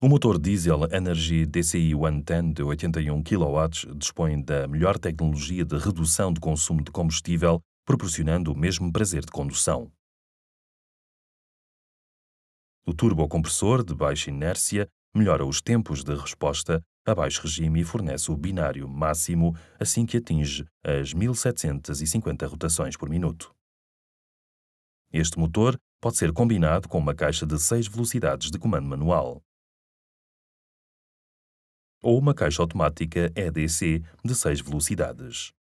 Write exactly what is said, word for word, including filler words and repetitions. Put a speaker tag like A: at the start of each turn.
A: O motor diesel Energy D C I cento e dez de oitenta e um quilowatts dispõe da melhor tecnologia de redução de consumo de combustível, proporcionando o mesmo prazer de condução. O turbocompressor de baixa inércia melhora os tempos de resposta a baixo regime e fornece o binário máximo assim que atinge as mil setecentas e cinquenta rotações por minuto. Este motor pode ser combinado com uma caixa de seis velocidades de comando manual ou uma caixa automática E D C de seis velocidades.